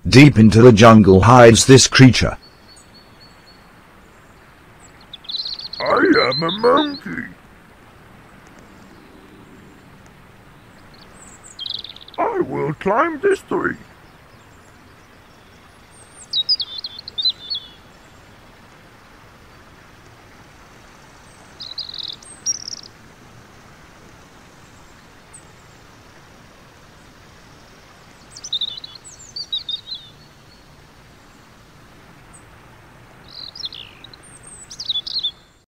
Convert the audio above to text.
Deep into the jungle hides this creature. I am a monkey. I will climb this tree.